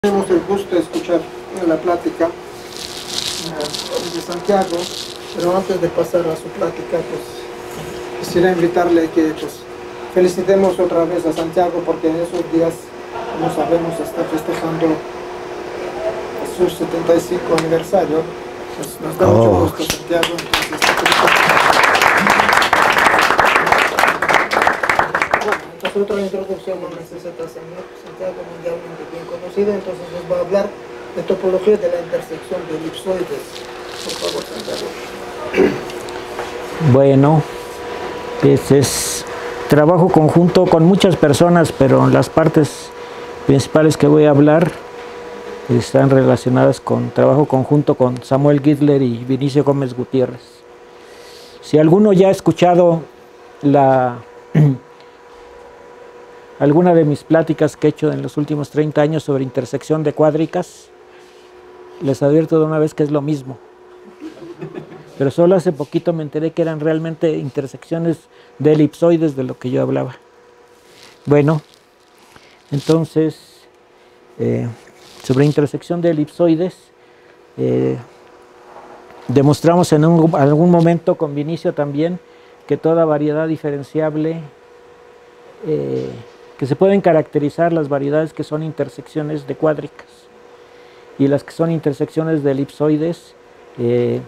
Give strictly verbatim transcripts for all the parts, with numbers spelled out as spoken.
Tenemos el gusto de escuchar la plática uh, de Santiago, pero antes de pasar a su plática, pues quisiera invitarle que pues, felicitemos otra vez a Santiago, porque en esos días, como sabemos, está festejando su setenta y cinco aniversario. Pues nos da oh. mucho gusto, Santiago. Entonces, bueno, otra introducción no necesita Santiago, mundialmente bien conocido, entonces nos va a hablar de topología de la intersección de elipsoides. Por favor, Santiago. Bueno, pues es trabajo conjunto con muchas personas, pero las partes principales que voy a hablar están relacionadas con trabajo conjunto con Samuel Gittler y Vinicio Gómez Gutiérrez. Si alguno ya ha escuchado la alguna de mis pláticas que he hecho en los últimos treinta años sobre intersección de cuádricas, les advierto de una vez que es lo mismo. Pero solo hace poquito me enteré que eran realmente intersecciones de elipsoides de lo que yo hablaba. Bueno, entonces, eh, sobre intersección de elipsoides, eh, demostramos en un, algún momento con Vinicio también que toda variedad diferenciable, eh, que se pueden caracterizar las variedades que son intersecciones de cuádricas y las que son intersecciones de elipsoides eh,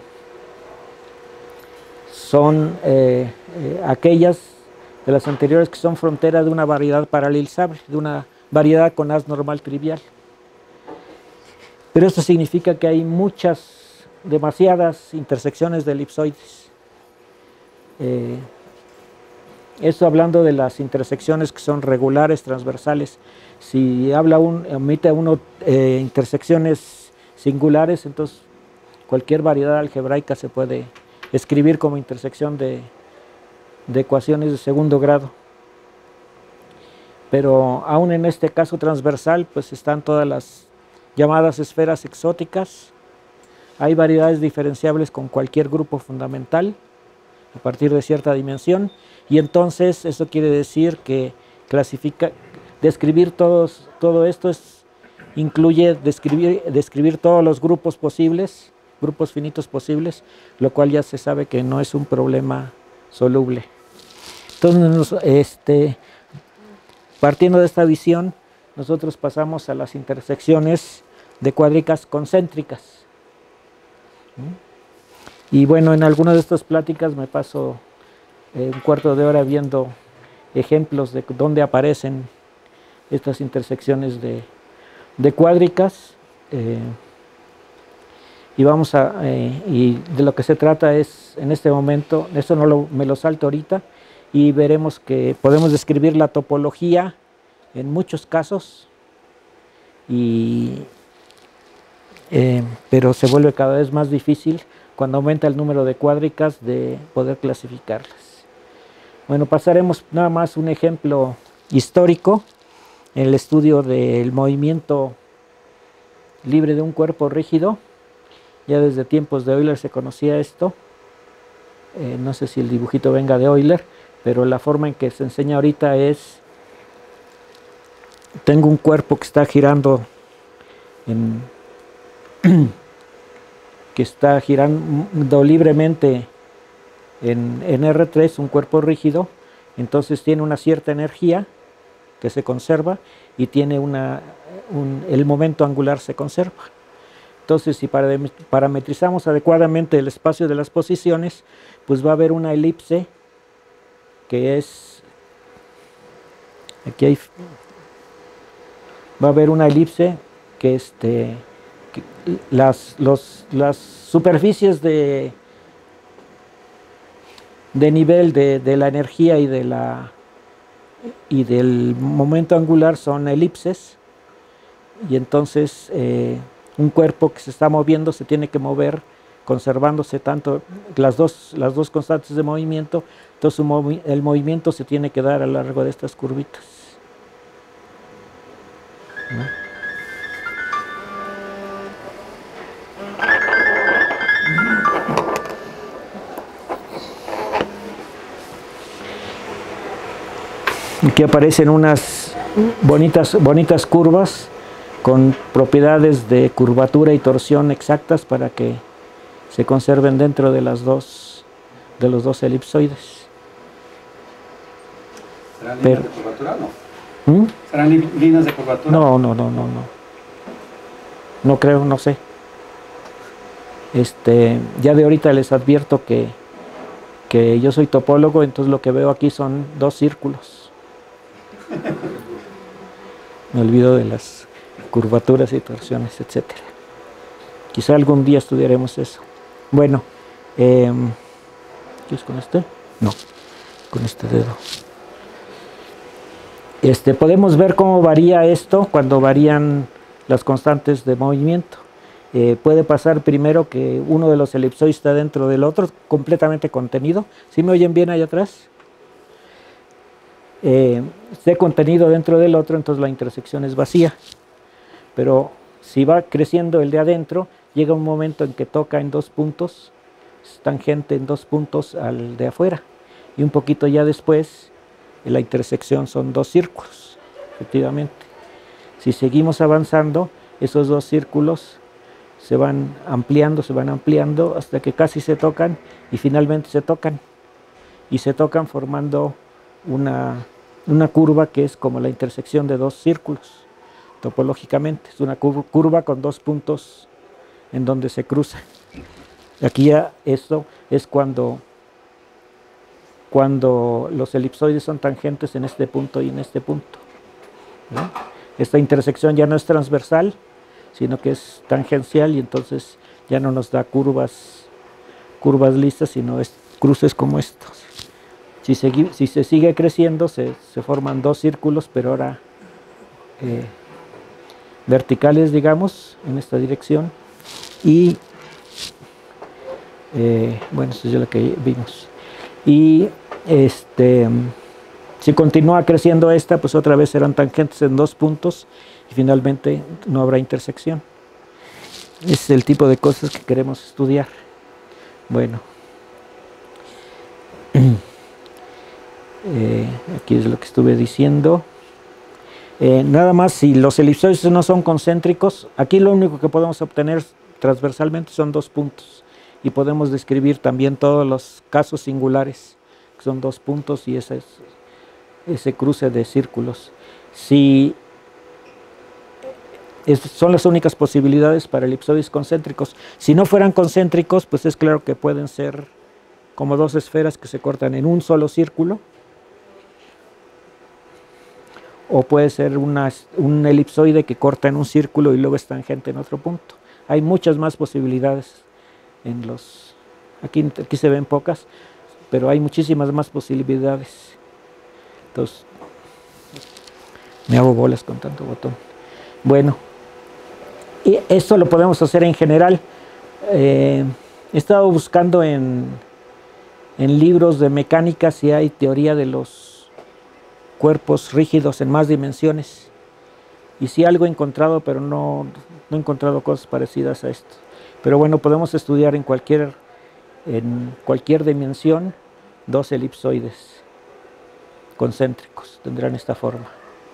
son eh, eh, aquellas de las anteriores que son frontera de una variedad paralelizable, de una variedad con haz normal trivial. Pero esto significa que hay muchas, demasiadas intersecciones de elipsoides. Eh, Esto hablando de las intersecciones que son regulares, transversales. Si habla un, omite uno eh, intersecciones singulares, entonces cualquier variedad algebraica se puede escribir como intersección de, de ecuaciones de segundo grado. Pero aún en este caso transversal, pues están todas las llamadas esferas exóticas. Hay variedades diferenciables con cualquier grupo fundamental a partir de cierta dimensión. Y entonces eso quiere decir que clasifica, describir todos, todo esto es, incluye describir, describir todos los grupos posibles, grupos finitos posibles, lo cual ya se sabe que no es un problema soluble. Entonces, este, partiendo de esta visión, nosotros pasamos a las intersecciones de cuádricas concéntricas. Y bueno, en algunas de estas pláticas me paso Eh, un cuarto de hora viendo ejemplos de dónde aparecen estas intersecciones de, de cuádricas eh, y vamos a eh, y de lo que se trata es en este momento, esto no lo, me lo salto ahorita, y veremos que podemos describir la topología en muchos casos, y, eh, pero se vuelve cada vez más difícil cuando aumenta el número de cuádricas de poder clasificarlas. Bueno, pasaremos nada más un ejemplo histórico en el estudio del movimiento libre de un cuerpo rígido. Ya desde tiempos de Euler se conocía esto. Eh, no sé si el dibujito venga de Euler, pero la forma en que se enseña ahorita es: tengo un cuerpo que está girando en, que está girando libremente En, en R tres, un cuerpo rígido, entonces tiene una cierta energía que se conserva y tiene una, un, el momento angular se conserva. Entonces, si parametrizamos adecuadamente el espacio de las posiciones, pues va a haber una elipse que es, aquí hay, va a haber una elipse que, este, que las, los, las superficies de de nivel de, de la energía y, de la, y del momento angular son elipses, y entonces eh, un cuerpo que se está moviendo se tiene que mover conservándose tanto las dos, las dos constantes de movimiento, entonces movi el movimiento se tiene que dar a lo largo de estas curvitas, ¿no? Aquí aparecen unas bonitas, bonitas curvas con propiedades de curvatura y torsión exactas para que se conserven dentro de las dos de los dos elipsoides. ¿Serán Pero, líneas de curvatura o no? ¿Mm? ¿Serán li líneas de curvatura? No, no, no, no, no. No creo, no sé. Este, ya de ahorita les advierto que, que yo soy topólogo, entonces lo que veo aquí son dos círculos. Me olvido de las curvaturas y torsiones, etcétera. Quizá algún día estudiaremos eso. Bueno, eh, ¿qué es con este? No, con este dedo. Este, podemos ver cómo varía esto cuando varían las constantes de movimiento. Eh, puede pasar primero que uno de los elipsoides está dentro del otro, completamente contenido. ¿Sí me oyen bien allá atrás? Eh, esté contenido dentro del otro, entonces la intersección es vacía. Pero si va creciendo el de adentro, llega un momento en que toca en dos puntos, es tangente en dos puntos al de afuera. Y un poquito ya después, la intersección son dos círculos, efectivamente. Si seguimos avanzando, esos dos círculos se van ampliando, se van ampliando hasta que casi se tocan y finalmente se tocan. Y se tocan formando una, una curva que es como la intersección de dos círculos, topológicamente. Es una curva con dos puntos en donde se cruzan. Aquí ya esto es cuando, cuando los elipsoides son tangentes en este punto y en este punto, ¿no? Esta intersección ya no es transversal, sino que es tangencial y entonces ya no nos da curvas, curvas listas, sino es cruces como estos. Si, segui, si se sigue creciendo, se, se forman dos círculos, pero ahora eh, verticales, digamos, en esta dirección. Y, eh, bueno, eso es lo que vimos. Y este... si continúa creciendo esta, pues otra vez serán tangentes en dos puntos y finalmente no habrá intersección. Ese es el tipo de cosas que queremos estudiar. Bueno, eh, aquí es lo que estuve diciendo. Eh, nada más, si los elipsoides no son concéntricos, aquí lo único que podemos obtener transversalmente son dos puntos y podemos describir también todos los casos singulares, que son dos puntos y esa es ese cruce de círculos. Si es, son las únicas posibilidades para elipsoides concéntricos. Si no fueran concéntricos, pues es claro que pueden ser como dos esferas que se cortan en un solo círculo, o puede ser una, un elipsoide que corta en un círculo y luego es tangente en otro punto. Hay muchas más posibilidades en los, aquí, aquí se ven pocas, pero hay muchísimas más posibilidades. Entonces, me hago bolas con tanto botón. Bueno, y esto lo podemos hacer en general. Eh, he estado buscando en, en libros de mecánica si hay teoría de los cuerpos rígidos en más dimensiones. Y sí algo he encontrado, pero no, no he encontrado cosas parecidas a esto. Pero bueno, podemos estudiar en cualquier, en cualquier dimensión dos elipsoides concéntricos, tendrán esta forma.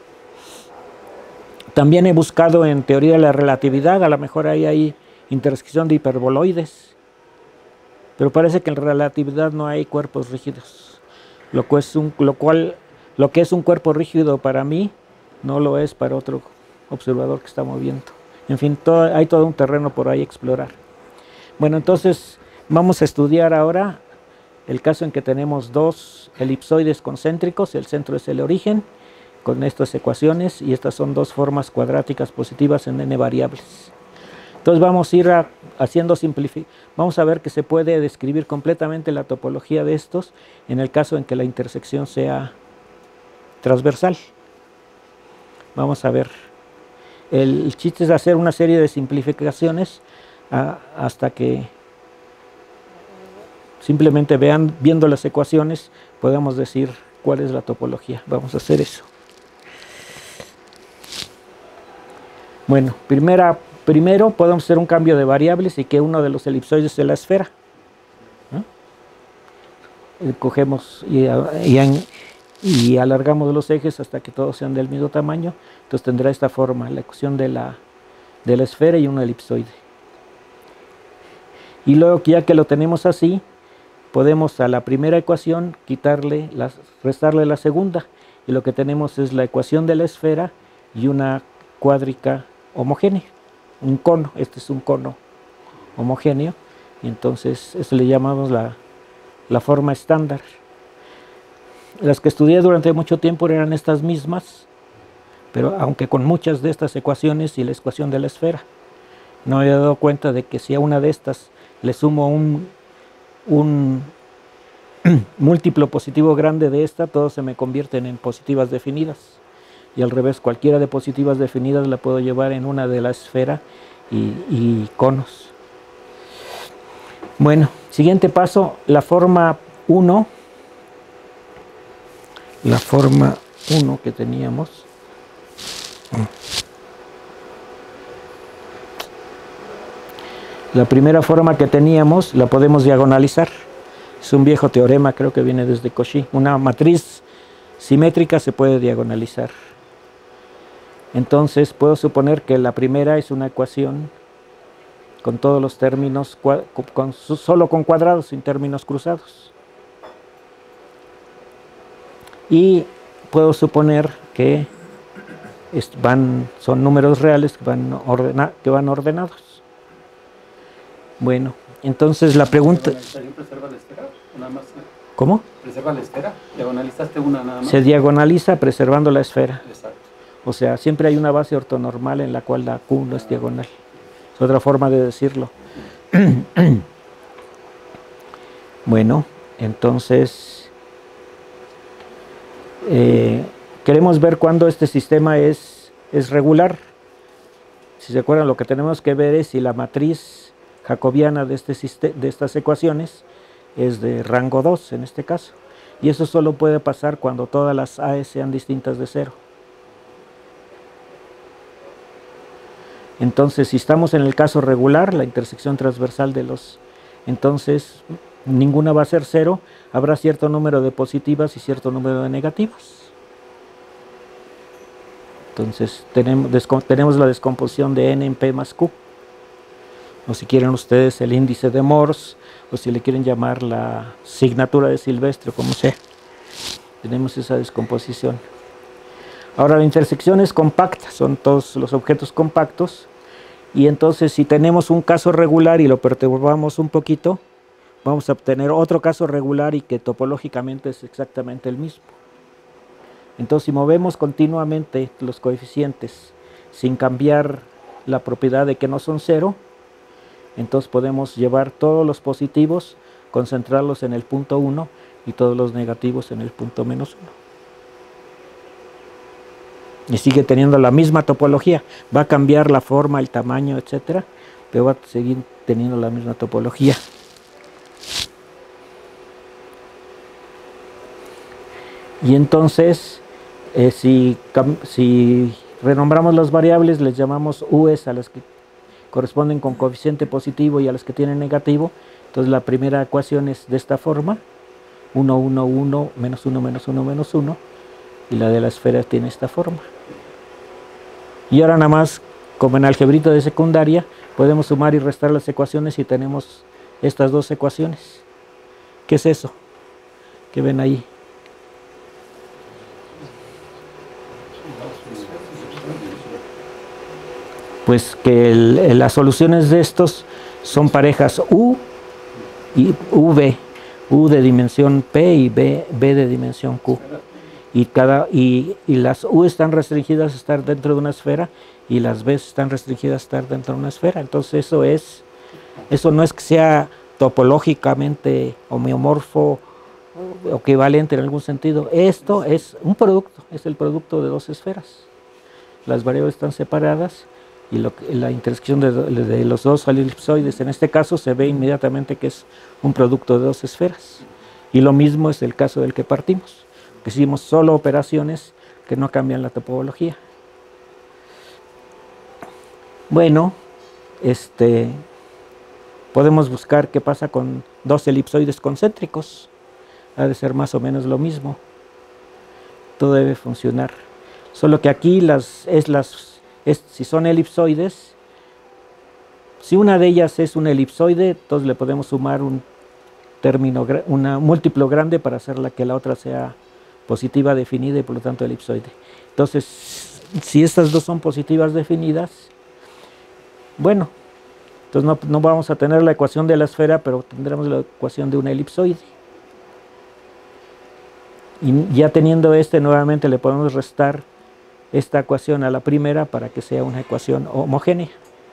También he buscado en teoría de la relatividad, a lo mejor ahí hay intersección de hiperboloides, pero parece que en relatividad no hay cuerpos rígidos, lo cual es un, lo cual, lo que es un cuerpo rígido para mí, no lo es para otro observador que está moviendo. En fin, todo, hay todo un terreno por ahí a explorar. Bueno, entonces vamos a estudiar ahora el caso en que tenemos dos elipsoides concéntricos, el centro es el origen, con estas ecuaciones, y estas son dos formas cuadráticas positivas en n variables. Entonces vamos a ir a, haciendo simplificación, vamos a ver que se puede describir completamente la topología de estos en el caso en que la intersección sea transversal. Vamos a ver. El, el chiste es hacer una serie de simplificaciones a, hasta que simplemente vean, viendo las ecuaciones, podemos decir cuál es la topología. Vamos a hacer eso. Bueno, primera, primero podemos hacer un cambio de variables y que uno de los elipsoides sea la esfera, ¿no? Cogemos y, y, y alargamos los ejes hasta que todos sean del mismo tamaño. Entonces tendrá esta forma, la ecuación de la de la esfera y un elipsoide. Y luego, ya que lo tenemos así, podemos a la primera ecuación quitarle, las, restarle la segunda, y lo que tenemos es la ecuación de la esfera y una cuádrica homogénea, un cono. Este es un cono homogéneo, y entonces eso le llamamos la, la forma estándar. Las que estudié durante mucho tiempo eran estas mismas, pero aunque con muchas de estas ecuaciones y la ecuación de la esfera. No me había dado cuenta de que si a una de estas le sumo un, un múltiplo positivo grande de esta, todos se me convierten en positivas definidas. Y al revés, cualquiera de positivas definidas la puedo llevar en una de la esfera y, y conos. Bueno, siguiente paso, la forma uno. La forma uno que teníamos. La primera forma que teníamos la podemos diagonalizar. Es un viejo teorema, creo que viene desde Cauchy. Una matriz simétrica se puede diagonalizar. Entonces puedo suponer que la primera es una ecuación con todos los términos, con, solo con cuadrados, sin términos cruzados. Y puedo suponer que van, son números reales que van, ordena, que van ordenados. Bueno, entonces la pregunta... ¿Preserva la esfera o nada más? ¿Cómo? ¿Preserva la esfera? ¿Diagonalizaste una nada más? Se diagonaliza preservando la esfera. Exacto. O sea, siempre hay una base ortonormal en la cual la Q no es diagonal. Es otra forma de decirlo. Bueno, entonces... Eh, queremos ver cuándo este sistema es, es regular. Si se acuerdan, lo que tenemos que ver es si la matriz jacobiana de, este de estas ecuaciones es de rango dos en este caso, y eso solo puede pasar cuando todas las A sean distintas de cero. Entonces, si estamos en el caso regular, la intersección transversal de los, entonces ninguna va a ser cero, habrá cierto número de positivas y cierto número de negativas. Entonces tenemos, tenemos la descomposición de n en p más q. O si quieren ustedes el índice de Morse, o si le quieren llamar la signatura de Silvestre, como sea. Tenemos esa descomposición. Ahora la intersección es compacta, son todos los objetos compactos, y entonces si tenemos un caso regular y lo perturbamos un poquito, vamos a obtener otro caso regular y que topológicamente es exactamente el mismo. Entonces si movemos continuamente los coeficientes sin cambiar la propiedad de que no son cero, entonces podemos llevar todos los positivos, concentrarlos en el punto uno y todos los negativos en el punto menos uno. Y sigue teniendo la misma topología. Va a cambiar la forma, el tamaño, etcétera, pero va a seguir teniendo la misma topología. Y entonces, eh, si, si renombramos las variables, les llamamos U's a las que corresponden con coeficiente positivo y a las que tienen negativo. Entonces la primera ecuación es de esta forma, uno, uno, uno, menos uno, menos uno, menos uno, y la de la esfera tiene esta forma. Y ahora nada más, como en algebrita de secundaria, podemos sumar y restar las ecuaciones y tenemos estas dos ecuaciones. ¿Qué es eso? ¿Qué ven ahí? Pues que el, las soluciones de estos son parejas U y V, U de dimensión P y B, B de dimensión Q. Y, cada, y, y las U están restringidas a estar dentro de una esfera y las B están restringidas a estar dentro de una esfera. Entonces eso es, eso no es que sea topológicamente homeomorfo o equivalente en algún sentido. Esto es un producto, es el producto de dos esferas. Las variables están separadas y lo, la intersección de, de los dos elipsoides en este caso se ve inmediatamente que es un producto de dos esferas. Y lo mismo es el caso del que partimos. Hicimos solo operaciones que no cambian la topología. Bueno, este, podemos buscar qué pasa con dos elipsoides concéntricos. Ha de ser más o menos lo mismo. Todo debe funcionar. Solo que aquí las, es las, es, si son elipsoides, si una de ellas es un elipsoide, entonces le podemos sumar un término, una múltiplo grande para hacerla que la otra sea positiva definida y por lo tanto elipsoide. Entonces, si estas dos son positivas definidas, bueno, entonces no, no vamos a tener la ecuación de la esfera, pero tendremos la ecuación de una elipsoide. Y ya teniendo este, nuevamente le podemos restar esta ecuación a la primera para que sea una ecuación homogénea.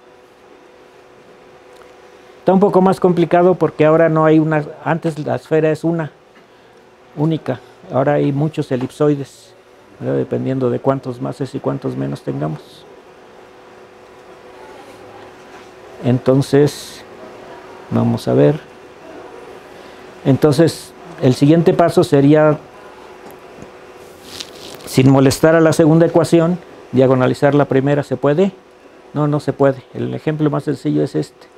Está un poco más complicado porque ahora no hay una, antes la esfera es una, única, ahora hay muchos elipsoides, ¿verdad? Dependiendo de cuántos máses y cuántos menos tengamos. Entonces, vamos a ver. Entonces, el siguiente paso sería, sin molestar a la segunda ecuación, diagonalizar la primera. ¿Se puede? No, no se puede. El ejemplo más sencillo es este.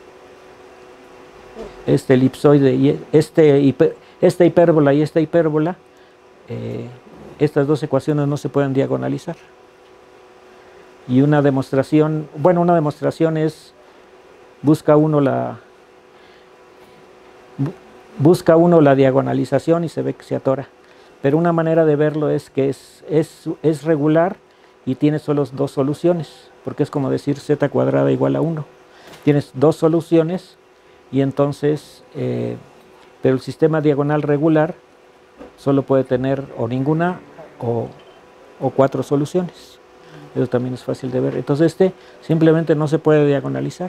Este elipsoide y este, hiper, esta hipérbola y esta hipérbola, eh, estas dos ecuaciones no se pueden diagonalizar. Y una demostración, bueno, una demostración es, busca uno la, busca uno la diagonalización y se ve que se atora. Pero una manera de verlo es que es, es, es regular y tiene solo dos soluciones, porque es como decir z cuadrada igual a uno. Tienes dos soluciones y entonces, eh, pero el sistema diagonal regular solo puede tener o ninguna o, o cuatro soluciones. Eso también es fácil de ver. Entonces este simplemente no se puede diagonalizar.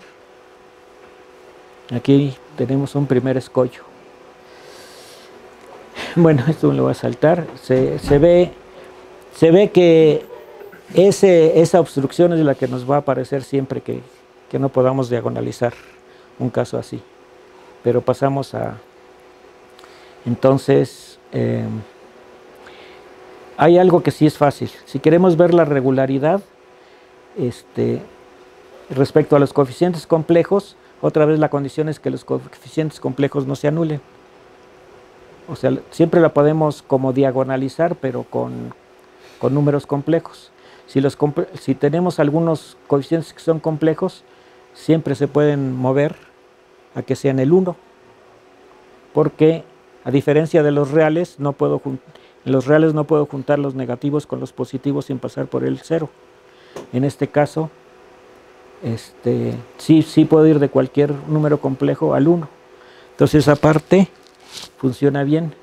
Aquí tenemos un primer escollo. Bueno, esto lo voy a saltar. Se, se, ve, se ve que ese, esa obstrucción es la que nos va a aparecer siempre que, que no podamos diagonalizar un caso así. Pero pasamos a... Entonces, eh, hay algo que sí es fácil. Si queremos ver la regularidad este, respecto a los coeficientes complejos, otra vez la condición es que los coeficientes complejos no se anulen. O sea, siempre la podemos como diagonalizar, pero con, con números complejos. Si, los, si tenemos algunos coeficientes que son complejos, siempre se pueden mover a que sean el uno. Porque, a diferencia de los reales, no puedo, en los reales no puedo juntar los negativos con los positivos sin pasar por el cero. En este caso, este, sí, sí puedo ir de cualquier número complejo al uno. Entonces, esa parte funciona bien.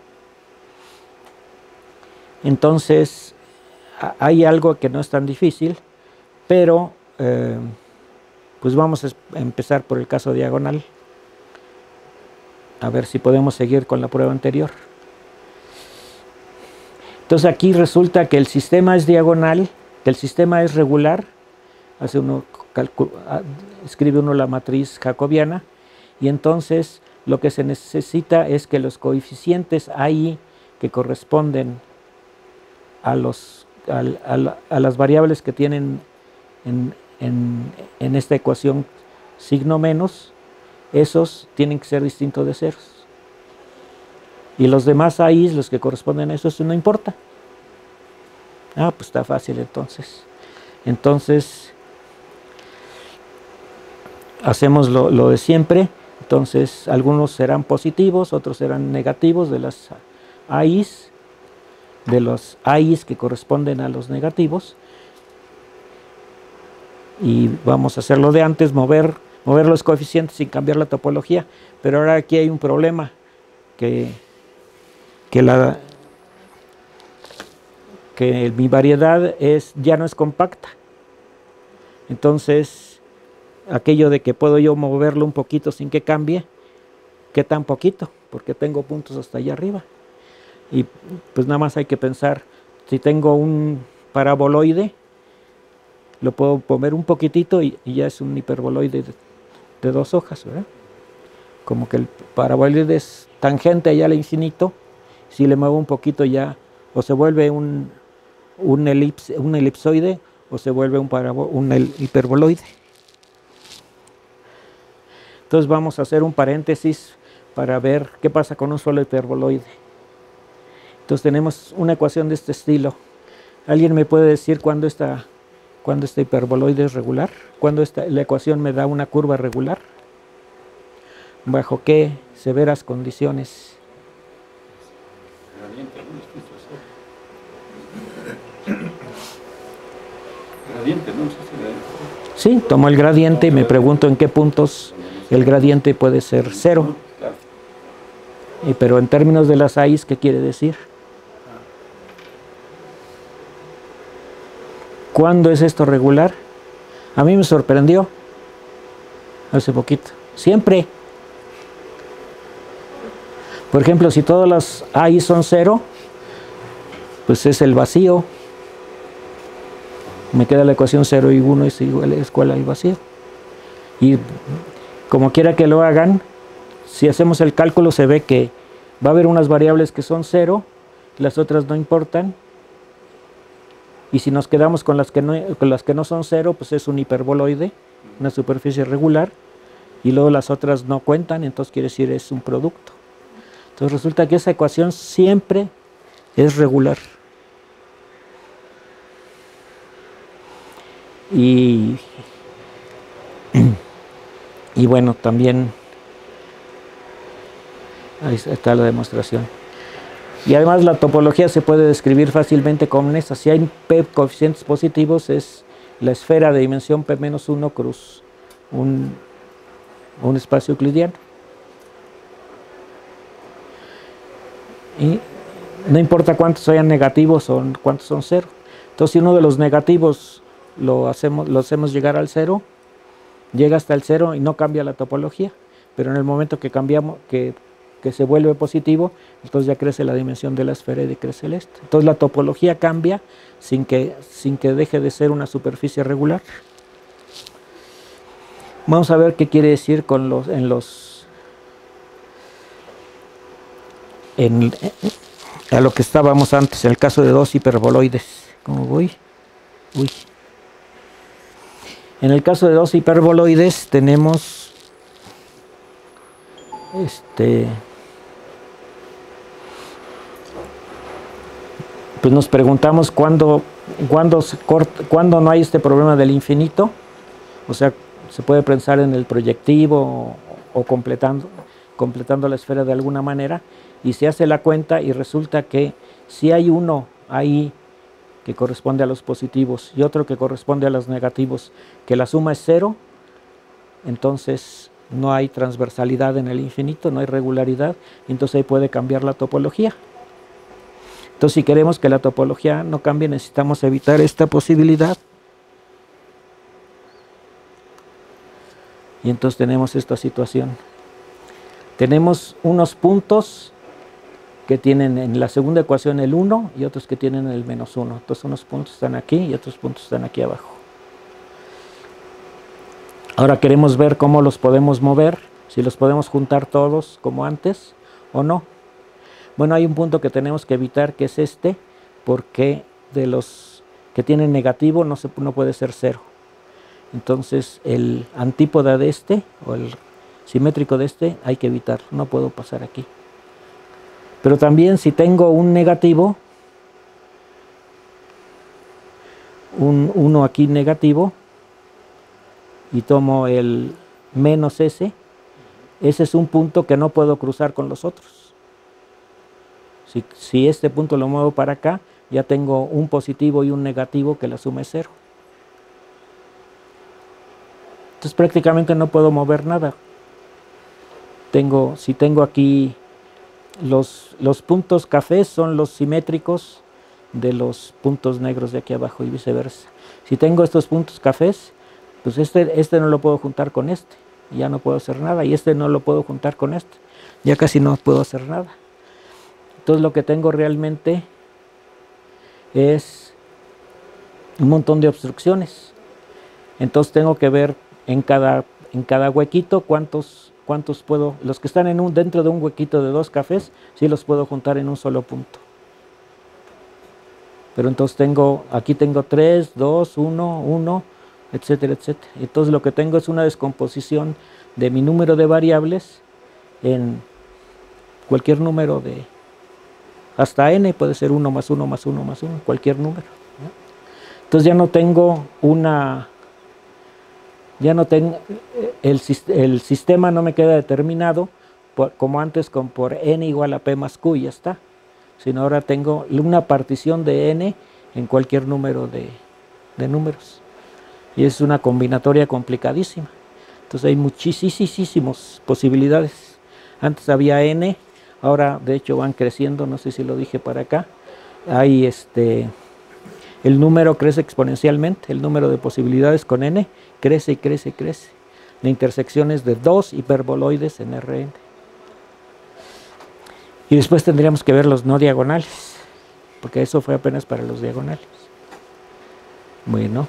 Entonces, hay algo que no es tan difícil, pero eh, pues vamos a empezar por el caso diagonal. A ver si podemos seguir con la prueba anterior. Entonces aquí resulta que el sistema es diagonal, que el sistema es regular. Hace uno, escribe uno la matriz jacobiana y entonces lo que se necesita es que los coeficientes ahí que corresponden a, los, a, a, a las variables que tienen en, en, en esta ecuación signo menos, esos tienen que ser distintos de ceros. Y los demás ahí, los que corresponden a eso, eso no importa. Ah, pues está fácil entonces. Entonces, hacemos lo, lo de siempre. Entonces, algunos serán positivos, otros serán negativos de las A Is, de los A Is que corresponden a los negativos. Y vamos a hacerlo de antes, mover, mover los coeficientes sin cambiar la topología. Pero ahora aquí hay un problema, que, que, la, que mi variedad es, ya no es compacta. Entonces, aquello de que puedo yo moverlo un poquito sin que cambie, ¿qué tan poquito? Porque tengo puntos hasta allá arriba. Y pues nada más hay que pensar, si tengo un paraboloide, lo puedo mover un poquitito y, y ya es un hiperboloide de, de dos hojas, ¿verdad? Como que el paraboloide es tangente allá al infinito, si le muevo un poquito ya, o se vuelve un, un, elips, un elipsoide, o se vuelve un, parabo, un hiperboloide. Entonces vamos a hacer un paréntesis para ver qué pasa con un solo hiperboloide. Entonces tenemos una ecuación de este estilo. ¿Alguien me puede decir cuándo esta cuando este hiperboloide es regular, cuando esta, la ecuación me da una curva regular, bajo qué severas condiciones. Gradiente, ¿no? Gradiente, ¿no? Sí, tomo el gradiente y me pregunto en qué puntos el gradiente puede ser cero. Y, pero en términos de las A I S, ¿qué quiere decir? ¿Cuándo es esto regular? A mí me sorprendió hace poquito. Siempre. Por ejemplo, si todas las A I S son cero, pues es el vacío. Me queda la ecuación cero y uno es igual, es igual al vacío. Y como quiera que lo hagan, si hacemos el cálculo se ve que va a haber unas variables que son cero, las otras no importan. Y si nos quedamos con las que no, con las que no son cero, pues es un hiperboloide, una superficie regular, y luego las otras no cuentan, entonces quiere decir es un producto. Entonces resulta que esa ecuación siempre es regular. Y, y bueno, también ahí está la demostración. Y además la topología se puede describir fácilmente con esa. Si hay P coeficientes positivos, es la esfera de dimensión P menos uno cruz un, un espacio euclidiano. Y no importa cuántos hayan negativos o cuántos son cero. Entonces, si uno de los negativos lo hacemos, lo hacemos llegar al cero, llega hasta el cero y no cambia la topología. Pero en el momento que cambiamos, que que se vuelve positivo, entonces ya crece la dimensión de la esfera y decrece el este. Entonces la topología cambia sin que, sin que deje de ser una superficie regular. Vamos a ver qué quiere decir con los, en los, en, a lo que estábamos antes, en el caso de dos hiperboloides. ¿Cómo voy? Uy. En el caso de dos hiperboloides tenemos este pues nos preguntamos cuándo, cuándo, se corta, cuándo no hay este problema del infinito, o sea, se puede pensar en el proyectivo o, o completando, completando la esfera de alguna manera, y se hace la cuenta y resulta que si hay uno ahí que corresponde a los positivos y otro que corresponde a los negativos, que la suma es cero, entonces no hay transversalidad en el infinito, no hay regularidad, entonces ahí puede cambiar la topología. Entonces, si queremos que la topología no cambie, necesitamos evitar esta posibilidad. Y entonces tenemos esta situación. Tenemos unos puntos que tienen en la segunda ecuación el uno y otros que tienen el menos uno. Entonces, unos puntos están aquí y otros puntos están aquí abajo. Ahora queremos ver cómo los podemos mover, si los podemos juntar todos como antes o no. Bueno, hay un punto que tenemos que evitar, que es este, porque de los que tienen negativo no, se, no puede ser cero. Entonces el antípoda de este, o el simétrico de este, hay que evitarlo, no puedo pasar aquí. Pero también si tengo un negativo, un uno aquí negativo, y tomo el menos ese, ese es un punto que no puedo cruzar con los otros. Si, si este punto lo muevo para acá, ya tengo un positivo y un negativo que la suma es cero. Entonces prácticamente no puedo mover nada. Tengo, si tengo aquí los, los puntos cafés son los simétricos de los puntos negros de aquí abajo y viceversa. Si tengo estos puntos cafés, pues este, este no lo puedo juntar con este, ya no puedo hacer nada, y este no lo puedo juntar con este, ya casi no puedo hacer nada. Entonces lo que tengo realmente es un montón de obstrucciones. Entonces tengo que ver en cada, en cada huequito cuántos, cuántos puedo, los que están en un, dentro de un huequito de dos cafés, sí los puedo juntar en un solo punto. Pero entonces tengo, aquí tengo tres, dos, uno, uno, etcétera, etcétera. Entonces lo que tengo es una descomposición de mi número de variables en cualquier número de, hasta n, puede ser uno más uno más uno más uno, cualquier número, ¿no? Entonces ya no tengo una, ya no tengo, el, el sistema no me queda determinado por, como antes con por n igual a p más q y ya está, sino ahora tengo una partición de n en cualquier número de, de números. Y es una combinatoria complicadísima. Entonces hay muchísimas posibilidades. Antes había n, ahora de hecho van creciendo, no sé si lo dije para acá. Hay este, el número crece exponencialmente, el número de posibilidades con n crece y crece y crece. La intersección es de dos hiperboloides en R n. Y después tendríamos que ver los no diagonales, porque eso fue apenas para los diagonales. Bueno.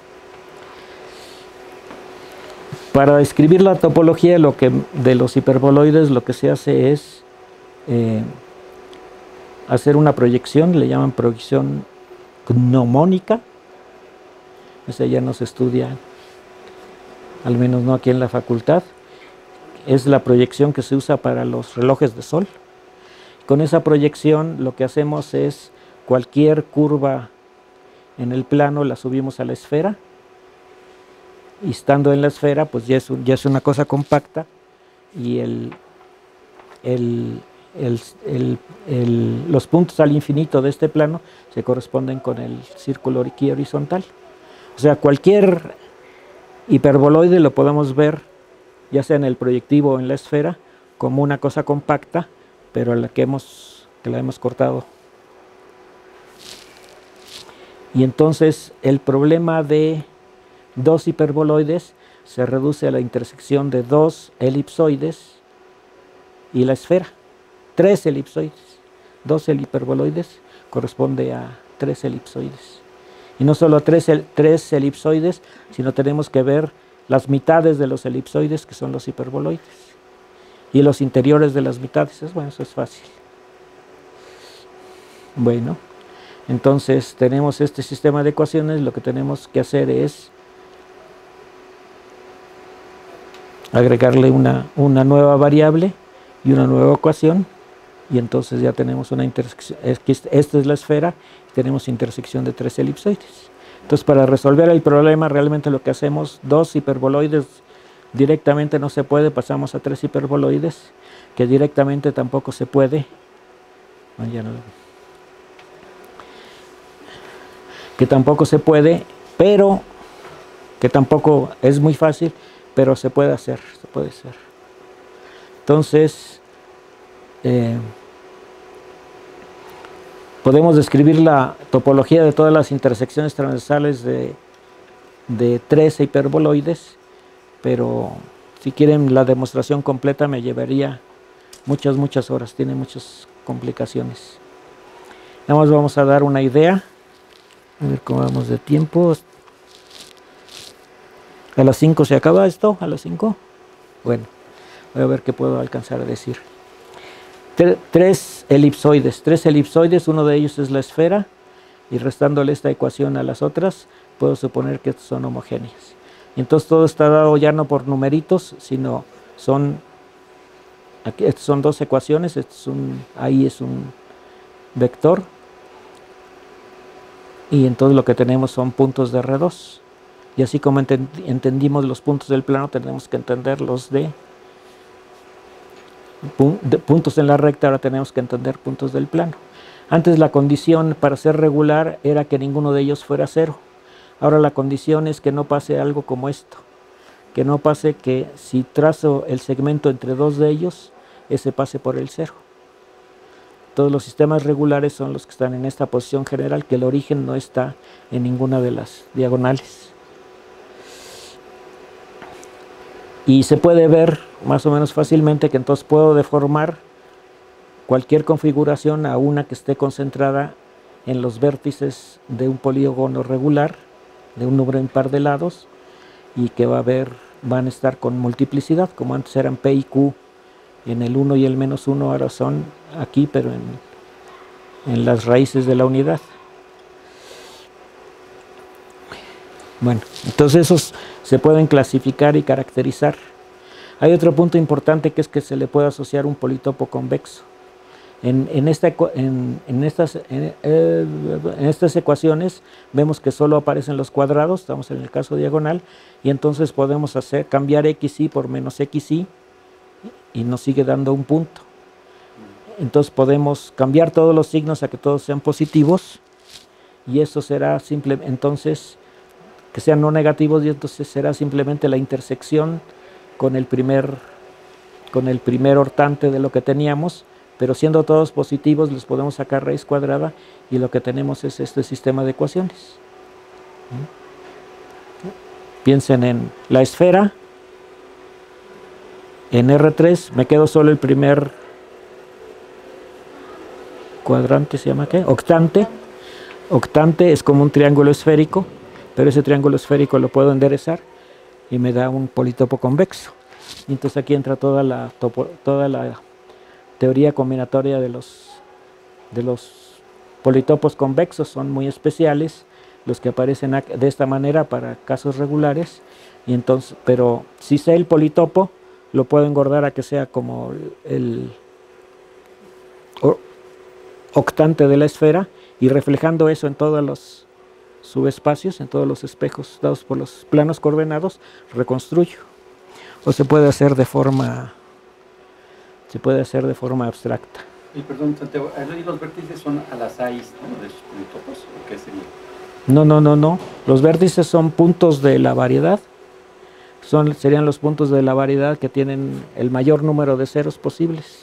Para describir la topología lo que, de los hiperboloides, lo que se hace es eh, hacer una proyección, le llaman proyección gnomónica. Esa ya no se estudia, al menos no aquí en la facultad. Es la proyección que se usa para los relojes de sol. Con esa proyección lo que hacemos es cualquier curva en el plano la subimos a la esfera. Y estando en la esfera, pues ya es, un, ya es una cosa compacta y el, el, el, el, el, los puntos al infinito de este plano se corresponden con el círculo aquí horizontal. O sea, cualquier hiperboloide lo podemos ver, ya sea en el proyectivo o en la esfera, como una cosa compacta, pero a la que, hemos, que la hemos cortado. Y entonces el problema de dos hiperboloides se reduce a la intersección de dos elipsoides y la esfera. Tres elipsoides. Dos hiperboloides corresponde a tres elipsoides. Y no solo a tres, tres elipsoides, sino tenemos que ver las mitades de los elipsoides, que son los hiperboloides. Y los interiores de las mitades. Bueno, eso es fácil. Bueno, entonces tenemos este sistema de ecuaciones. Lo que tenemos que hacer es agregarle una, una nueva variable y una nueva ecuación, y entonces ya tenemos una intersección. Esta es la esfera, tenemos intersección de tres elipsoides. Entonces, para resolver el problema, realmente lo que hacemos, dos hiperboloides directamente no se puede, pasamos a tres hiperboloides, que directamente tampoco se puede. No, ya no, que tampoco se puede, pero que tampoco es muy fácil, pero se puede hacer, se puede hacer. Entonces, eh, podemos describir la topología de todas las intersecciones transversales de, de tres hiperboloides, pero si quieren la demostración completa me llevaría muchas, muchas horas, tiene muchas complicaciones. Nada más vamos a dar una idea, a ver cómo vamos de tiempo. ¿A las cinco se acaba esto? ¿A las cinco? Bueno, voy a ver qué puedo alcanzar a decir. Tres elipsoides, tres elipsoides, uno de ellos es la esfera, y restándole esta ecuación a las otras, puedo suponer que son homogéneas. Y entonces todo está dado ya no por numeritos, sino son, aquí estas son dos ecuaciones, este es un, ahí es un vector, y entonces lo que tenemos son puntos de R dos. Y así como entendimos los puntos del plano, tenemos que entender los de, de puntos en la recta, ahora tenemos que entender puntos del plano. Antes la condición para ser regular era que ninguno de ellos fuera cero. Ahora la condición es que no pase algo como esto, que no pase que si trazo el segmento entre dos de ellos, ese pase por el cero. Todos los sistemas regulares son los que están en esta posición general, que el origen no está en ninguna de las diagonales. Y se puede ver más o menos fácilmente que entonces puedo deformar cualquier configuración a una que esté concentrada en los vértices de un polígono regular, de un número impar de lados, y que va a haber, van a estar con multiplicidad, como antes eran P y Q en el uno y el menos uno, ahora son aquí, pero en, en las raíces de la unidad. Bueno, entonces esos se pueden clasificar y caracterizar. Hay otro punto importante, que es que se le puede asociar un politopo convexo. En, en, esta, en, en, estas, en, eh, en estas ecuaciones vemos que solo aparecen los cuadrados, estamos en el caso diagonal, y entonces podemos hacer, cambiar xy por menos xy y nos sigue dando un punto. Entonces podemos cambiar todos los signos a que todos sean positivos, y eso será simple, entonces que sean no negativos, y entonces será simplemente la intersección con el primer, con el primer hortante de lo que teníamos, pero siendo todos positivos les podemos sacar raíz cuadrada y lo que tenemos es este sistema de ecuaciones. Piensen en la esfera, en R tres me quedo solo el primer cuadrante, ¿se llama qué? Octante. Octante es como un triángulo esférico, pero ese triángulo esférico lo puedo enderezar y me da un politopo convexo. Y entonces aquí entra toda la, topo, toda la teoría combinatoria de los, de los politopos convexos. Son muy especiales los que aparecen de esta manera para casos regulares, y entonces, pero si sé el politopo, lo puedo engordar a que sea como el octante de la esfera, y reflejando eso en todos los subespacios, en todos los espejos dados por los planos coordenados, reconstruyo. O se puede hacer de forma se puede hacer de forma abstracta. Y perdón, Santiago, ¿y los vértices son a las raíz, ¿no?, de sus politopos? ¿O qué sería? No, no, no, no. Los vértices son puntos de la variedad. Son, serían los puntos de la variedad que tienen el mayor número de ceros posibles.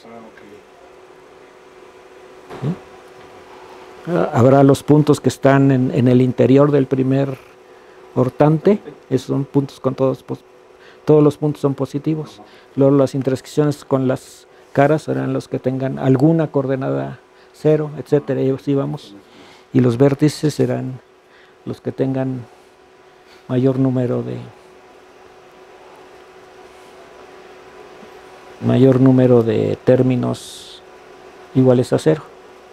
¿Sí? Habrá los puntos que están en, en el interior del primer hortante. Esos son puntos con todos, todos los puntos son positivos. Luego las intersecciones con las caras serán los que tengan alguna coordenada cero, etcétera, y así vamos. Y los vértices serán los que tengan mayor número de mayor número de términos iguales a cero.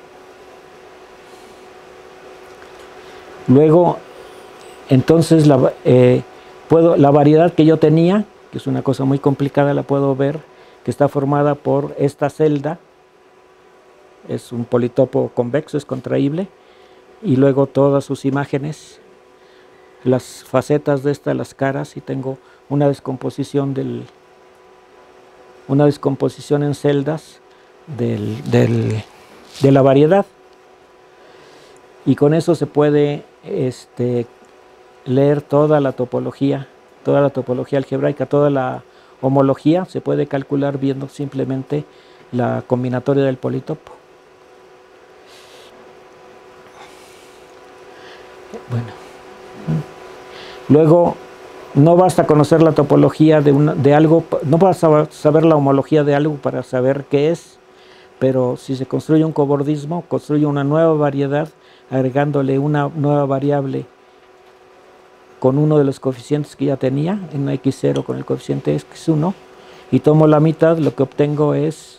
Luego, entonces la, eh, puedo, la variedad que yo tenía, que es una cosa muy complicada, la puedo ver, que está formada por esta celda, es un politopo convexo, es contraíble, y luego todas sus imágenes, las facetas de esta, las caras, y tengo una descomposición del una descomposición en celdas del, del, de la variedad, y con eso se puede este, leer toda la topología, toda la topología algebraica, toda la homología se puede calcular viendo simplemente la combinatoria del politopo. Bueno, luego no basta conocer la topología de, una, de algo, no basta saber la homología de algo para saber qué es, pero si se construye un cobordismo, construye una nueva variedad agregándole una nueva variable con uno de los coeficientes que ya tenía, en equis cero con el coeficiente equis uno, y tomo la mitad, lo que obtengo es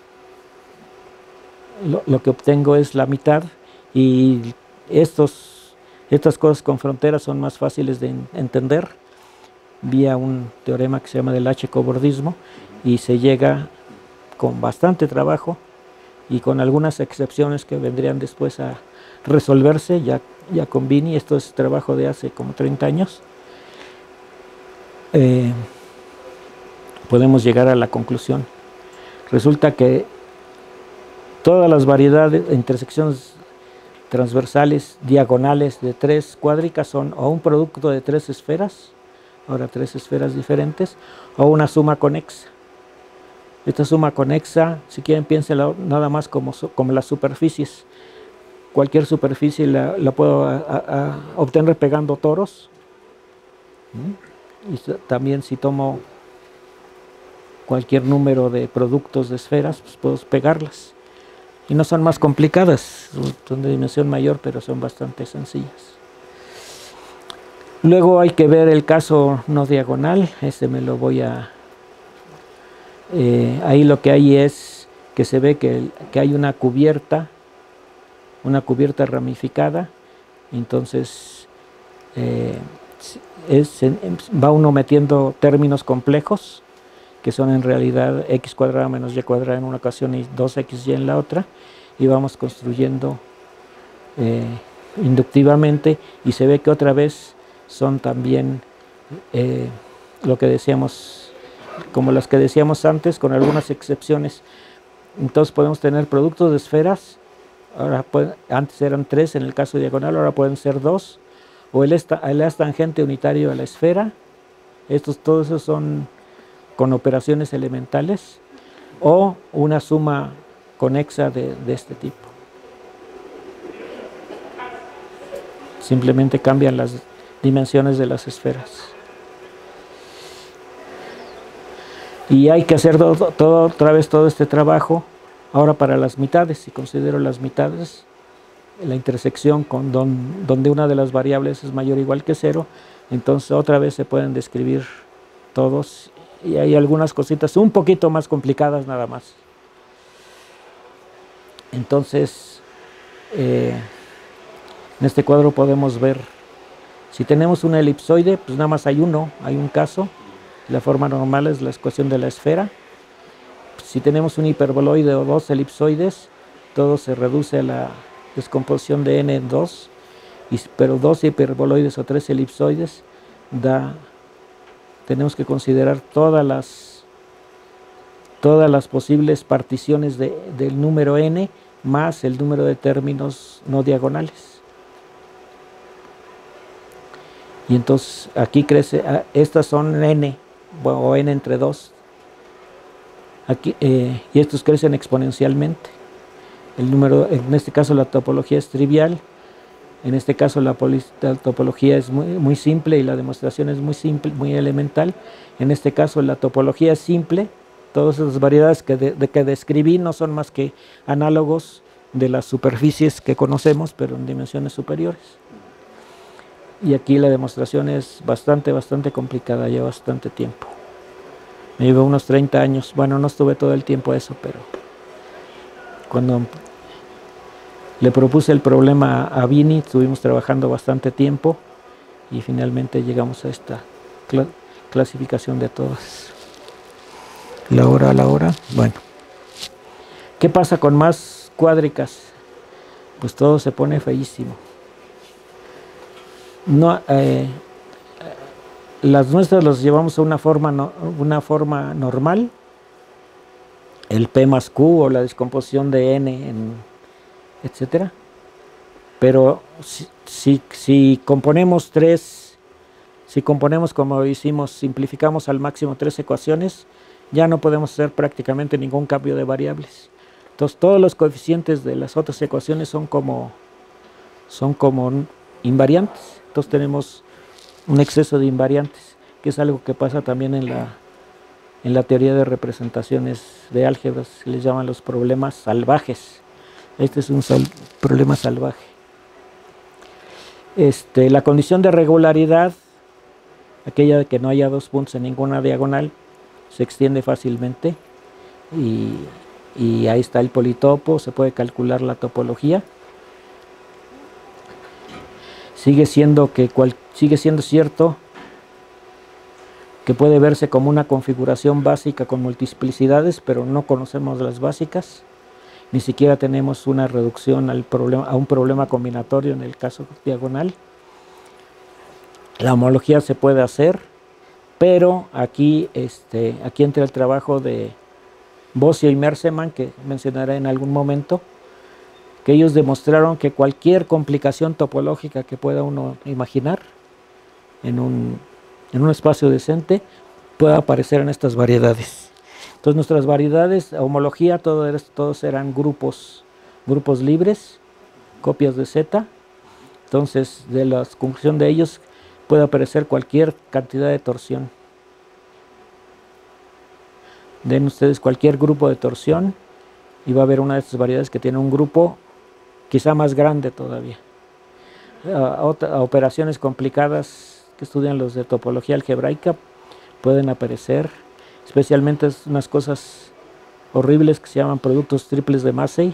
lo, lo que obtengo es la mitad, y estos, estas cosas con fronteras son más fáciles de entender vía un teorema que se llama del H-cobordismo, y se llega con bastante trabajo y con algunas excepciones que vendrían después a resolverse ya, ya con Bini. Esto es trabajo de hace como treinta años. Eh, podemos llegar a la conclusión. Resulta que todas las variedades de intersecciones transversales diagonales de tres cuádricas son o un producto de tres esferas, ahora tres esferas diferentes, o una suma conexa. Esta suma conexa, si quieren, piénsela nada más como, como las superficies. Cualquier superficie la, la puedo a, a, a obtener pegando toros. ¿Mm? Y también si tomo cualquier número de productos de esferas, pues puedo pegarlas. Y no son más complicadas, son de dimensión mayor, pero son bastante sencillas. Luego hay que ver el caso no diagonal, este me lo voy a... Eh, ahí lo que hay es que se ve que, que hay una cubierta, una cubierta ramificada, entonces eh, es, va uno metiendo términos complejos, que son en realidad x cuadrado menos y cuadrado en una ocasión y dos equis y en la otra, y vamos construyendo eh, inductivamente, y se ve que otra vez son también eh, lo que decíamos, como las que decíamos antes, con algunas excepciones. Entonces podemos tener productos de esferas, ahora pueden, antes eran tres en el caso diagonal, ahora pueden ser dos, o el, esta, el haz tangente unitario a la esfera. Estos, todos esos son con operaciones elementales, o una suma conexa de, de este tipo. Simplemente cambian las dimensiones de las esferas. Y hay que hacer todo, todo, otra vez todo este trabajo ahora para las mitades. Si considero las mitades, la intersección con don, donde una de las variables es mayor o igual que cero, entonces otra vez se pueden describir todos, y hay algunas cositas un poquito más complicadas nada más. Entonces eh, en este cuadro podemos ver, si tenemos una elipsoide, pues nada más hay uno, hay un caso. La forma normal es la ecuación de la esfera. Si tenemos un hiperboloide o dos elipsoides, todo se reduce a la descomposición de n en dos, y, pero dos hiperboloides o tres elipsoides da, tenemos que considerar todas las, todas las posibles particiones de, del número n más el número de términos no diagonales. Y entonces aquí crece, estas son n, o n entre dos, aquí, eh, y estos crecen exponencialmente. El número, en este caso la topología es trivial, en este caso la, la topología es muy, muy simple y la demostración es muy simple, muy elemental. En este caso la topología es simple, todas esas variedades que, de, de que describí no son más que análogos de las superficies que conocemos, pero en dimensiones superiores. Y aquí la demostración es bastante, bastante complicada, lleva bastante tiempo. Me llevó unos treinta años, bueno, no estuve todo el tiempo eso, pero cuando le propuse el problema a Vini, estuvimos trabajando bastante tiempo y finalmente llegamos a esta cl clasificación de todas. La hora a la hora, bueno. ¿Qué pasa con más cuádricas? Pues todo se pone feísimo. No, eh, las nuestras las llevamos a una forma, no, una forma normal, el P más Q o la descomposición de N, en, etcétera. Pero si, si, si componemos tres, si componemos como hicimos, simplificamos al máximo tres ecuaciones, ya no podemos hacer prácticamente ningún cambio de variables. Entonces todos los coeficientes de las otras ecuaciones son como, son como invariantes. Entonces tenemos un exceso de invariantes, que es algo que pasa también en la, en la teoría de representaciones de álgebras, se les llaman los problemas salvajes. Este es un sal, problema salvaje. Este, la condición de regularidad, aquella de que no haya dos puntos en ninguna diagonal, se extiende fácilmente, y, y ahí está el politopo, se puede calcular la topología. Sigue siendo, que cual, sigue siendo cierto que puede verse como una configuración básica con multiplicidades, pero no conocemos las básicas, ni siquiera tenemos una reducción al problema, a un problema combinatorio en el caso diagonal. La homología se puede hacer, pero aquí, este, aquí entra el trabajo de Bossio y Mersemann, que mencionaré en algún momento, que ellos demostraron que cualquier complicación topológica que pueda uno imaginar en un, en un espacio decente puede aparecer en estas variedades. Entonces nuestras variedades, homología, todo, todos eran grupos, grupos libres, copias de Z. Entonces de la conclusión de ellos puede aparecer cualquier cantidad de torsión. Den ustedes cualquier grupo de torsión y va a haber una de estas variedades que tiene un grupo quizá más grande todavía. A, otra, a operaciones complicadas que estudian los de topología algebraica pueden aparecer, especialmente unas cosas horribles que se llaman productos triples de Massey.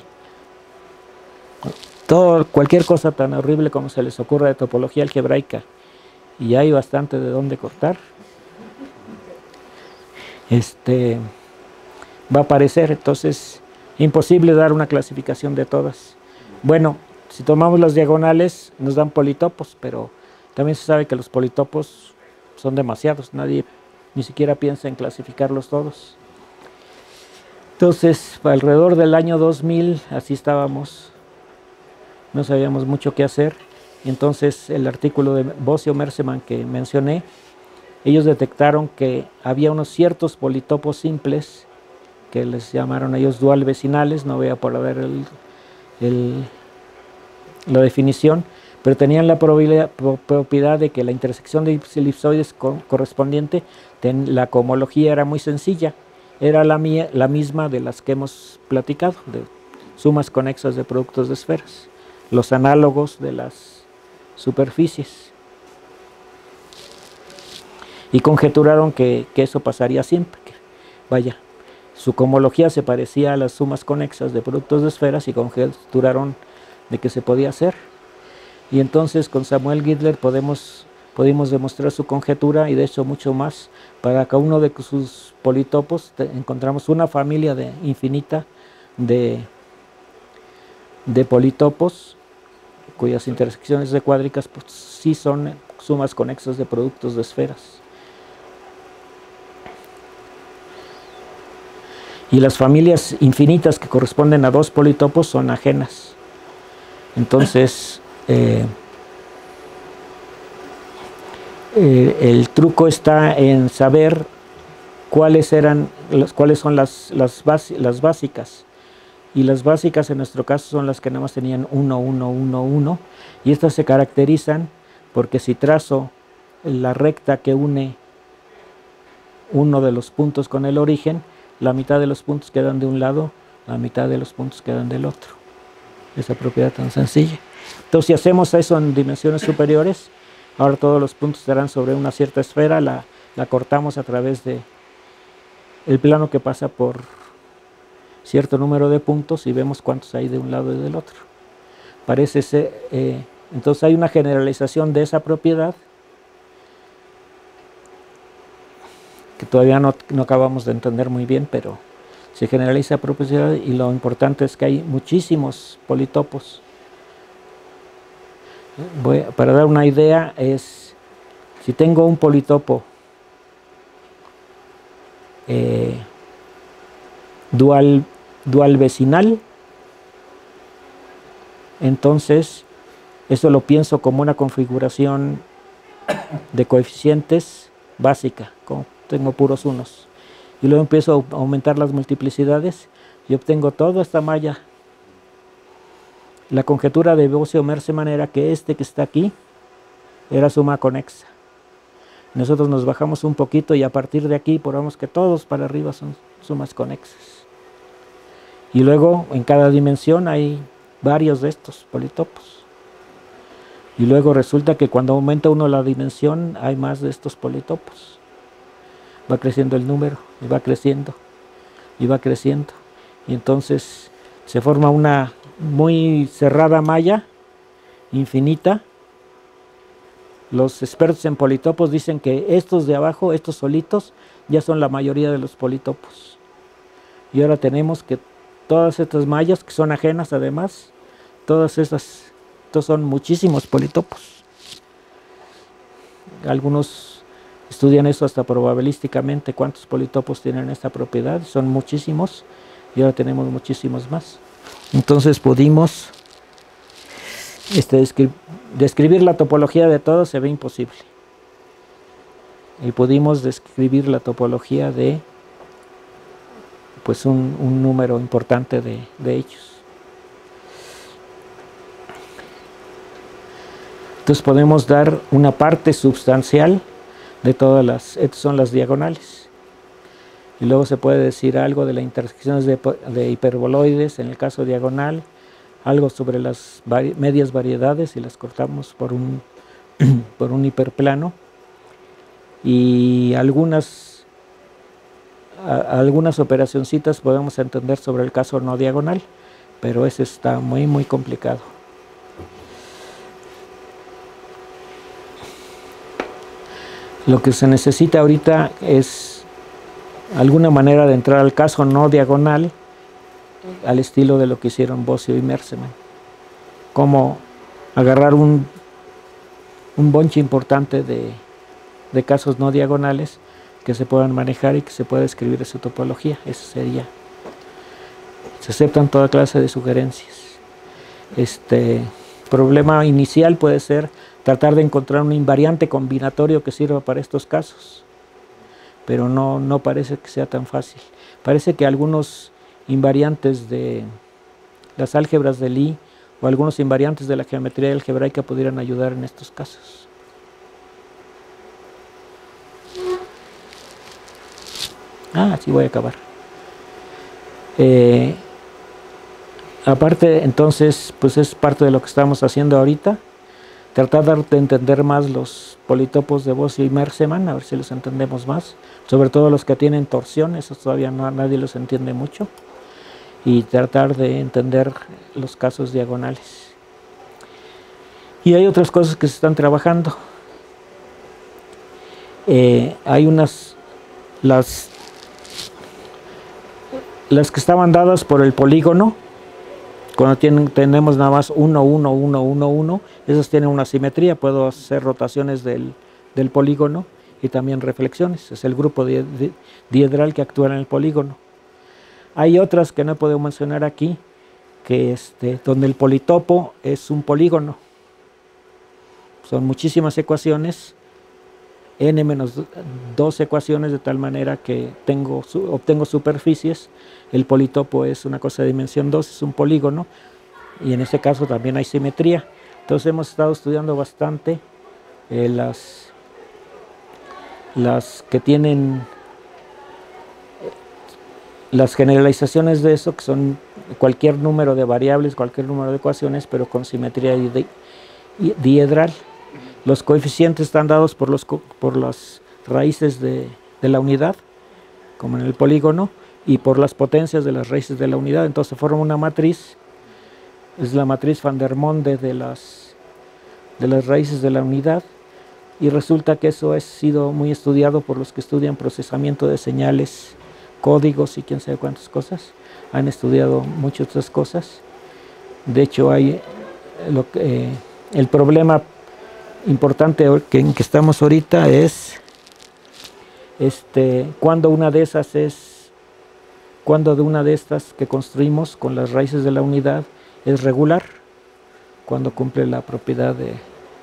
Todo, cualquier cosa tan horrible como se les ocurra de topología algebraica, y hay bastante de dónde cortar. este, va a aparecer. Entonces, imposible dar una clasificación de todas. Bueno, si tomamos las diagonales, nos dan politopos, pero también se sabe que los politopos son demasiados. Nadie ni siquiera piensa en clasificarlos todos. Entonces, alrededor del año dos mil, así estábamos. No sabíamos mucho qué hacer. Entonces, el artículo de Bosio-Mersemann que mencioné, ellos detectaron que había unos ciertos politopos simples, que les llamaron ellos dual vecinales, no voy a poner el, el, la definición, pero tenían la probabilidad, propiedad de que la intersección de elipsoides co correspondiente, ten, la cohomología era muy sencilla, era la, mía, la misma de las que hemos platicado, de sumas conexas de productos de esferas, los análogos de las superficies. Y conjeturaron que, que eso pasaría siempre, que vaya, su cohomología se parecía a las sumas conexas de productos de esferas y conjeturaron de que se podía hacer. Y entonces con Samuel Gittler podemos, pudimos demostrar su conjetura y de hecho mucho más. Para cada uno de sus politopos te, encontramos una familia de, infinita de, de politopos cuyas intersecciones de cuádricas pues, sí son sumas conexas de productos de esferas. Y las familias infinitas que corresponden a dos politopos son ajenas. Entonces, eh, eh, el truco está en saber cuáles eran, las, cuáles son las, las, base, las básicas. Y las básicas en nuestro caso son las que nada más tenían uno, uno, uno, uno. Y estas se caracterizan porque si trazo la recta que une uno de los puntos con el origen, la mitad de los puntos quedan de un lado, la mitad de los puntos quedan del otro. Esa propiedad tan sencilla. Entonces, si hacemos eso en dimensiones superiores, ahora todos los puntos estarán sobre una cierta esfera, la, la cortamos a través de el plano que pasa por cierto número de puntos y vemos cuántos hay de un lado y del otro. Parece ser, eh, entonces hay una generalización de esa propiedad que todavía no, no acabamos de entender muy bien, pero se generaliza propiedad y lo importante es que hay muchísimos politopos. Voy, para dar una idea, es si tengo un politopo eh, dual, dual vecinal, entonces eso lo pienso como una configuración de coeficientes básica, como tengo puros unos, y luego empiezo a aumentar las multiplicidades y obtengo toda esta malla. La conjetura de Bosio-Mersemann era que este que está aquí era suma conexa. Nosotros nos bajamos un poquito y a partir de aquí probamos que todos para arriba son sumas conexas. Y luego en cada dimensión hay varios de estos politopos. Y luego resulta que cuando aumenta uno la dimensión hay más de estos politopos. Va creciendo el número, y va creciendo, y va creciendo. Y entonces se forma una muy cerrada malla, infinita. Los expertos en politopos dicen que estos de abajo, estos solitos, ya son la mayoría de los politopos. Y ahora tenemos que todas estas mallas, que son ajenas además, todas estas, estos son muchísimos politopos. Algunos estudian eso hasta probabilísticamente, cuántos politopos tienen esta propiedad, son muchísimos, y ahora tenemos muchísimos más. Entonces pudimos este, descri describir la topología de todos, se ve imposible. Y pudimos describir la topología de pues un, un número importante de, de ellos. Entonces podemos dar una parte sustancial de todas las, estas son las diagonales. Y luego se puede decir algo de las intersecciones de, de hiperboloides, en el caso diagonal, algo sobre las vari, medias variedades, y las cortamos por un, por un hiperplano, y algunas, a, algunas operacioncitas podemos entender sobre el caso no diagonal, pero ese está muy muy complicado. Lo que se necesita ahorita es alguna manera de entrar al caso no diagonal, al estilo de lo que hicieron Bossio y Mersemann. Como agarrar un, un bonche importante de, de casos no diagonales que se puedan manejar y que se pueda escribir esa topología. Eso sería. Se aceptan toda clase de sugerencias. Este problema inicial puede ser tratar de encontrar un invariante combinatorio que sirva para estos casos, pero no, no parece que sea tan fácil. Parece que algunos invariantes de las álgebras de Lie o algunos invariantes de la geometría algebraica pudieran ayudar en estos casos. Ah, sí, voy a acabar. Eh, aparte, entonces, pues es parte de lo que estamos haciendo ahorita. Tratar de entender más los politopos de Bossio y Mersemann, a ver si los entendemos más. Sobre todo los que tienen torsión, esos todavía no, nadie los entiende mucho. Y tratar de entender los casos diagonales. Y hay otras cosas que se están trabajando. Eh, hay unas, las, las que estaban dadas por el polígono, cuando tienen, tenemos nada más uno, uno, uno, uno, uno, esas tienen una simetría, puedo hacer rotaciones del, del polígono y también reflexiones, es el grupo di, di, diedral que actúa en el polígono. Hay otras que no puedo mencionar aquí, que este, donde el politopo es un polígono. Son muchísimas ecuaciones, n menos dos ecuaciones, de tal manera que tengo, obtengo superficies. El politopo es una cosa de dimensión dos, es un polígono, y en ese caso también hay simetría. Entonces hemos estado estudiando bastante eh, las, las que tienen las generalizaciones de eso, que son cualquier número de variables, cualquier número de ecuaciones, pero con simetría di diedral. Los coeficientes están dados por, los, por las raíces de, de la unidad, como en el polígono, y por las potencias de las raíces de la unidad. Entonces se forma una matriz, es la matriz Van der Monde de las, de las raíces de la unidad, y resulta que eso ha sido muy estudiado por los que estudian procesamiento de señales, códigos y quién sabe cuántas cosas. Han estudiado muchas otras cosas. De hecho, hay lo que, eh, el problema importante que, en que estamos ahorita es este, cuando una de esas es, cuando de una de estas que construimos con las raíces de la unidad es regular, cuando cumple la propiedad de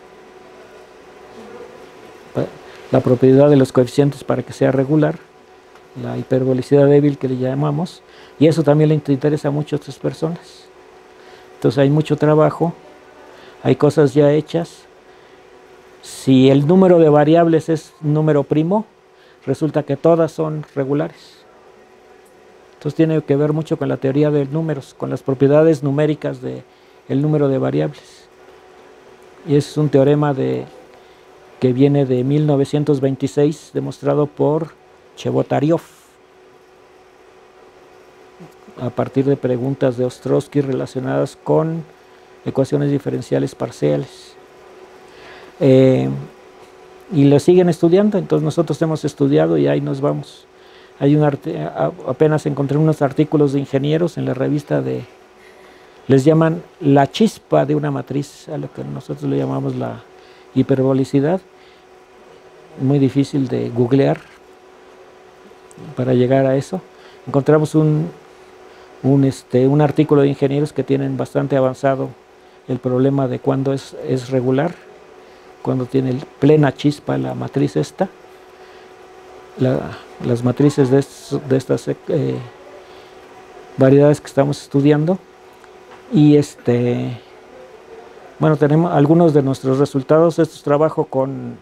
la propiedad de los coeficientes para que sea regular, la hiperbolicidad débil que le llamamos, y eso también le interesa mucho a otras personas. Entonces hay mucho trabajo, hay cosas ya hechas. Si el número de variables es número primo, resulta que todas son regulares. Entonces tiene que ver mucho con la teoría de números, con las propiedades numéricas del número de variables. Y es un teorema de, que viene de mil novecientos veintiséis, demostrado por Chebotaryov, a partir de preguntas de Ostrowski relacionadas con ecuaciones diferenciales parciales. Eh, y lo siguen estudiando, entonces nosotros hemos estudiado y ahí nos vamos. Hay un arte, apenas encontré unos artículos de ingenieros en la revista de, les llaman la chispa de una matriz, a lo que nosotros le llamamos la hiperbolicidad, muy difícil de googlear para llegar a eso. Encontramos un, un, este, un artículo de ingenieros que tienen bastante avanzado el problema de cuándo es, es regular, cuando tiene plena chispa la matriz esta, la, las matrices de, estos, de estas eh, variedades que estamos estudiando. Y este, bueno, tenemos algunos de nuestros resultados. Esto es trabajo con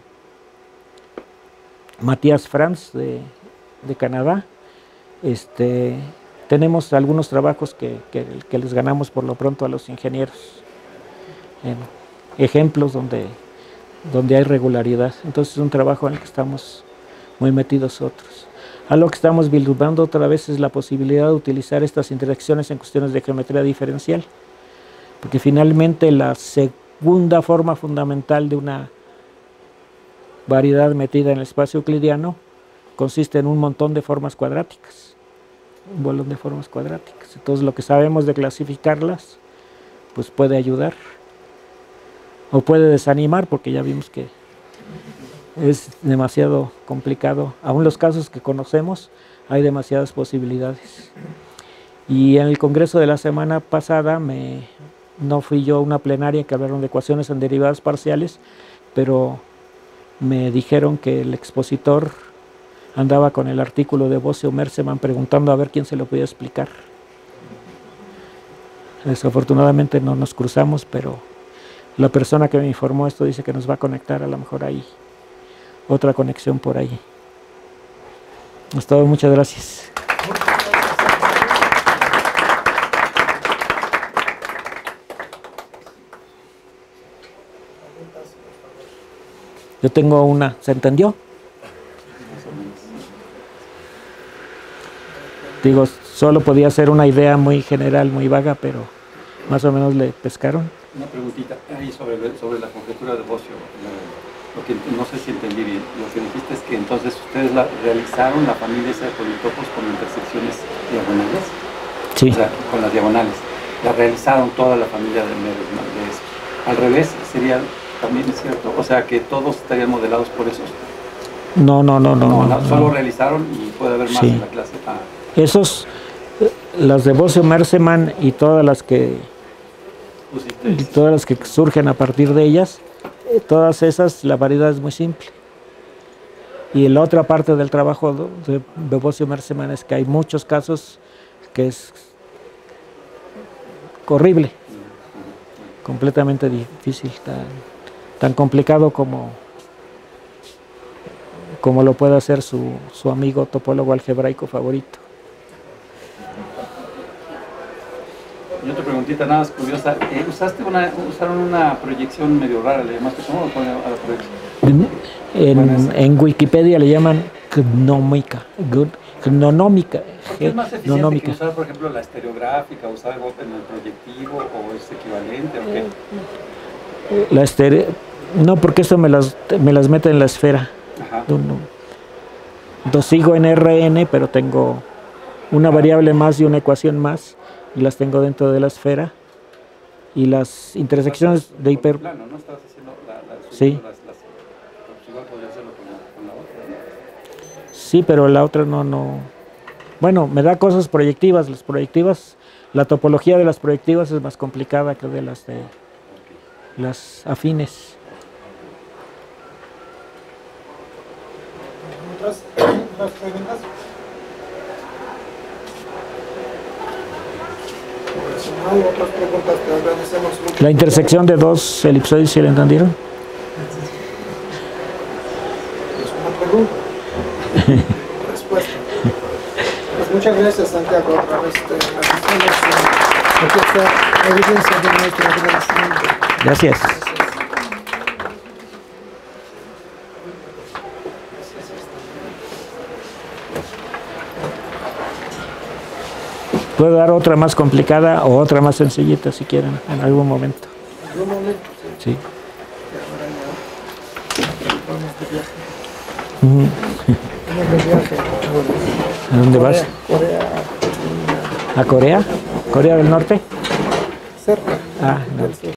Matías Franz de, de Canadá. Este, tenemos algunos trabajos que, que, que les ganamos por lo pronto a los ingenieros, en ejemplos donde, donde hay regularidad. Entonces es un trabajo en el que estamos muy metidos otros. Algo que estamos vislumbrando otra vez es la posibilidad de utilizar estas interacciones en cuestiones de geometría diferencial, porque finalmente la segunda forma fundamental de una variedad metida en el espacio euclidiano consiste en un montón de formas cuadráticas, un bolón de formas cuadráticas. Entonces lo que sabemos de clasificarlas, pues puede ayudar o puede desanimar, porque ya vimos que es demasiado complicado. Aún los casos que conocemos, hay demasiadas posibilidades. Y en el congreso de la semana pasada, me, no fui yo a una plenaria que hablaron de ecuaciones en derivadas parciales, pero me dijeron que el expositor andaba con el artículo de Bossio-Mersemann preguntando a ver quién se lo podía explicar. Desafortunadamente no nos cruzamos, pero la persona que me informó esto dice que nos va a conectar, a lo mejor hay otra conexión por ahí. Es todo, muchas gracias. Yo tengo una, ¿se entendió? Digo, solo podía ser una idea muy general, muy vaga, pero más o menos le pescaron. Una preguntita ahí sobre, sobre la conjetura de Bossio. Lo que no sé si entendí bien. Lo que dijiste es que entonces ustedes la, realizaron la familia esa de politopos con intersecciones diagonales. Sí. O sea, con las diagonales. La realizaron toda la familia de Mersemann de eso. Al revés sería también es cierto. O sea, que todos estarían modelados por esos. No, no, no, no. No, no, no solo no. realizaron y puede haber más Sí. en la clase. Ah. Esos, las de Bossio-Mersemann y todas las que y todas las que surgen a partir de ellas, todas esas, la variedad es muy simple. Y la otra parte del trabajo de, de Bossio-Mersemann es que hay muchos casos que es horrible, completamente difícil, tan, tan complicado como, como lo puede hacer su, su amigo topólogo algebraico favorito. Y otra preguntita nada más curiosa, eh, ¿usaste una, usaron una proyección medio rara, le llamaste, ¿cómo lo ponen a la proyección? En, Bueno, en Wikipedia le llaman gnómica, gnonómica, ¿Es más eficiente gnonómica. que usar, por ejemplo, la estereográfica, usar algo en el proyectivo o es equivalente o qué? La estere... No, porque esto me las, me las mete en la esfera. Ajá. No, no. Entonces sigo en R N, pero tengo una variable más y una ecuación más, y las tengo dentro de la esfera. Y las intersecciones de hiper... Plano, ¿no? Estabas haciendo la, la, Sí. las, las, pues igual podría hacerlo con la, con la otra, ¿no? Sí, pero la otra no, no... Bueno, me da cosas proyectivas. Las proyectivas, la topología de las proyectivas es más complicada que de las de las afines. ¿Otras, otras preguntas? Si no hay otras preguntas, te agradecemos mucho. La intersección de dos elipsoides, ¿sí la entendieron? Es una pregunta. Respuesta. Pues muchas gracias, Santiago, otra vez te agradecemos. Aquí está la evidencia de nuestro agradecimiento. Gracias. Puedo dar otra más complicada o otra más sencillita si quieren, en algún momento. En algún momento, sí. Sí. Y ahora ya vamos de viaje. Vamos de viaje. ¿A dónde vas? Corea, Corea, ¿A Corea? ¿Corea del Norte? cerca. Ah, no. del sur.